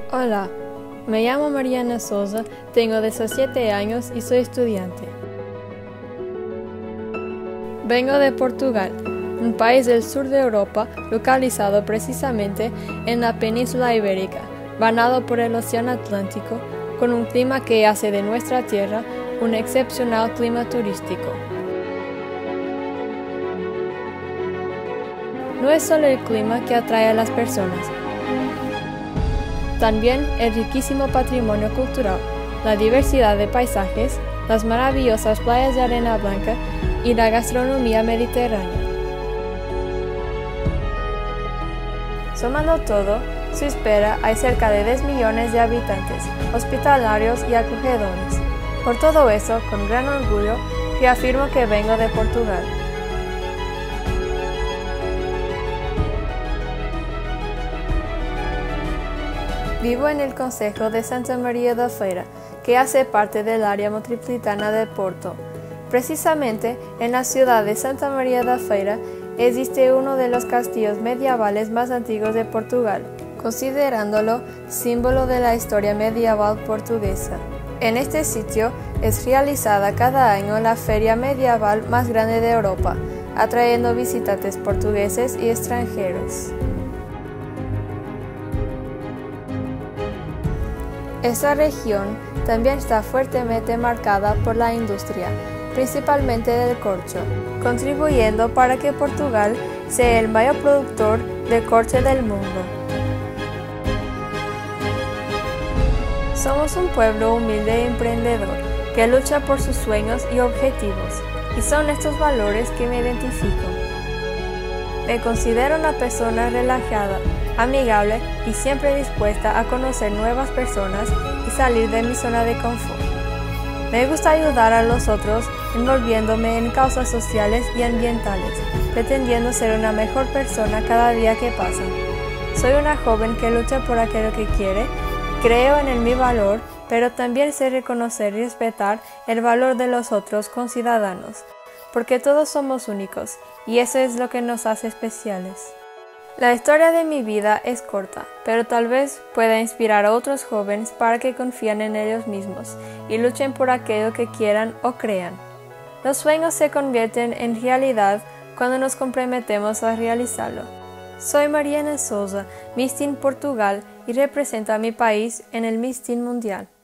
Hola, me llamo Mariana Souza, tengo 17 años y soy estudiante. Vengo de Portugal, un país del sur de Europa localizado precisamente en la península ibérica, bañado por el Océano Atlántico, con un clima que hace de nuestra tierra un excepcional clima turístico. No es solo el clima que atrae a las personas, también el riquísimo patrimonio cultural, la diversidad de paisajes, las maravillosas playas de arena blanca y la gastronomía mediterránea. Sumando todo, se espera hay cerca de 10 millones de habitantes, hospitalarios y acogedores. Por todo eso, con gran orgullo, reafirmo que vengo de Portugal. Vivo en el concejo de Santa Maria da Feira, que hace parte del área metropolitana de Porto. Precisamente, en la ciudad de Santa Maria da Feira existe uno de los castillos medievales más antiguos de Portugal, considerándolo símbolo de la historia medieval portuguesa. En este sitio es realizada cada año la feria medieval más grande de Europa, atrayendo visitantes portugueses y extranjeros. Esta región también está fuertemente marcada por la industria, principalmente del corcho, contribuyendo para que Portugal sea el mayor productor de corcho del mundo. Somos un pueblo humilde e emprendedor que lucha por sus sueños y objetivos, y son estos valores que me identifico. Me considero una persona relajada, amigable y siempre dispuesta a conocer nuevas personas y salir de mi zona de confort. Me gusta ayudar a los otros envolviéndome en causas sociales y ambientales, pretendiendo ser una mejor persona cada día que pasa. Soy una joven que lucha por aquello que quiere, creo en mi valor, pero también sé reconocer y respetar el valor de los otros conciudadanos, porque todos somos únicos y eso es lo que nos hace especiales. La historia de mi vida es corta, pero tal vez pueda inspirar a otros jóvenes para que confíen en ellos mismos y luchen por aquello que quieran o crean. Los sueños se convierten en realidad cuando nos comprometemos a realizarlo. Soy Mariana Souza, Miss Teen Portugal y represento a mi país en el Miss Teen Mundial.